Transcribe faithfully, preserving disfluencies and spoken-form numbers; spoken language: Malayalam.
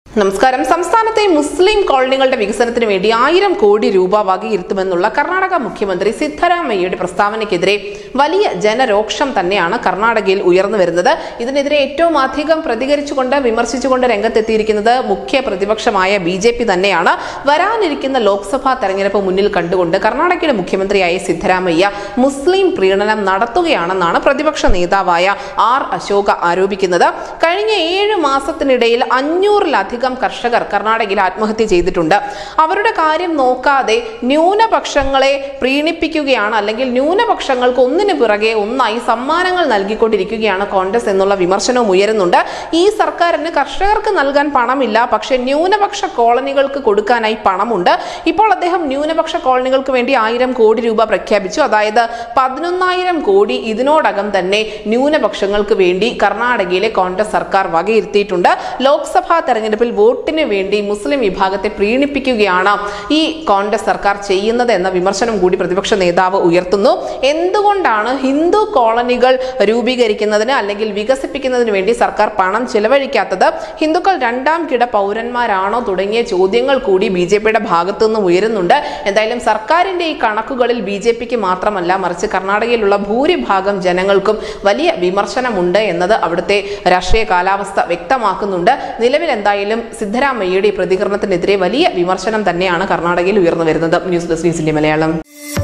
നമസ്കാരം. സംസ്ഥാനത്തെ മുസ്ലിം കോളനികളുടെ വികസനത്തിന് വേണ്ടി ആയിരം കോടി രൂപ വകയിരുത്തുമെന്നുള്ള കർണാടക മുഖ്യമന്ത്രി സിദ്ധരാമയ്യയുടെ പ്രസ്താവനയ്ക്കെതിരെ വലിയ ജനരോക്ഷം തന്നെയാണ് കർണാടകയിൽ ഉയർന്നു വരുന്നത്. ഇതിനെതിരെ ഏറ്റവും അധികം പ്രതികരിച്ചുകൊണ്ട് വിമർശിച്ചുകൊണ്ട് രംഗത്തെത്തിയിരിക്കുന്നത് മുഖ്യ പ്രതിപക്ഷമായ ബി ജെ പി തന്നെയാണ്. വരാനിരിക്കുന്ന ലോക്സഭാ തെരഞ്ഞെടുപ്പ് മുന്നിൽ കണ്ടുകൊണ്ട് കർണാടകയുടെ മുഖ്യമന്ത്രിയായ സിദ്ധരാമയ്യ മുസ്ലിം പ്രീണനം നടത്തുകയാണെന്നാണ് പ്രതിപക്ഷ നേതാവായ ആർ അശോക ആരോപിക്കുന്നത്. കഴിഞ്ഞ ഏഴ് മാസത്തിനിടയിൽ അഞ്ഞൂറിലധികം കർഷകർ കർണാടകയിൽ ആത്മഹത്യ ചെയ്തിട്ടുണ്ട്. അവരുടെ കാര്യം നോക്കാതെ ന്യൂനപക്ഷങ്ങളെ പ്രീണിപ്പിക്കുകയാണ്, അല്ലെങ്കിൽ ന്യൂനപക്ഷങ്ങൾക്ക് ഒന്നിനു പിറകെ ഒന്നായി സമ്മാനങ്ങൾ നൽകിക്കൊണ്ടിരിക്കുകയാണ് കോൺഗ്രസ് എന്നുള്ള വിമർശനവും ഉയരുന്നുണ്ട്. ഈ സർക്കാരിന് കർഷകർക്ക് നൽകാൻ പണമില്ല, പക്ഷെ ന്യൂനപക്ഷ കോളനികൾക്ക് കൊടുക്കാനായി പണമുണ്ട്. ഇപ്പോൾ അദ്ദേഹം ന്യൂനപക്ഷ കോളനികൾക്ക് വേണ്ടി ആയിരം കോടി രൂപ പ്രഖ്യാപിച്ചു. അതായത് പതിനൊന്നായിരം കോടി ഇതിനോടകം തന്നെ ന്യൂനപക്ഷങ്ങൾക്ക് വേണ്ടി കർണാടകയിലെ കോൺഗ്രസ് സർക്കാർ വകയിരുത്തിയിട്ടുണ്ട്. ലോക്സഭാ തെരഞ്ഞെടുപ്പിൽ വോട്ടിന് വേണ്ടി മുസ്ലിം വിഭാഗത്തെ പ്രീണിപ്പിക്കുകയാണ് ഈ കോൺഗ്രസ് സർക്കാർ ചെയ്യുന്നത് എന്ന വിമർശനം കൂടി പ്രതിപക്ഷ നേതാവ് ഉയർത്തുന്നു. എന്തുകൊണ്ടാണ് ഹിന്ദു കോളനികൾ രൂപീകരിക്കുന്നതിന് അല്ലെങ്കിൽ വികസിപ്പിക്കുന്നതിന് വേണ്ടി സർക്കാർ പണം ചെലവഴിക്കാത്തത്? ഹിന്ദുക്കൾ രണ്ടാം കിട പൗരന്മാരാണോ തുടങ്ങിയ ചോദ്യങ്ങൾ കൂടി ബി ജെ പിയുടെ ഭാഗത്തു നിന്നും ഉയരുന്നുണ്ട്. എന്തായാലും സർക്കാരിന്റെ ഈ കണക്കുകളിൽ ബി ജെ പിക്ക് മാത്രമല്ല, മറിച്ച് കർണാടകയിലുള്ള ഭൂരിഭാഗം ജനങ്ങൾക്കും വലിയ വിമർശനമുണ്ട് എന്നത് അവിടുത്തെ രാഷ്ട്രീയ കാലാവസ്ഥ വ്യക്തമാക്കുന്നുണ്ട്. നിലവിൽ എന്തായാലും സിദ്ധരാമയ്യയുടെ പ്രതികരണത്തിനെതിരെ വലിയ വിമർശനം തന്നെയാണ് കർണാടകയിൽ ഉയർന്നു വരുന്നത്. ന്യൂസ് ഡെസ്ക് ന്യൂസിന്റെ മലയാളം.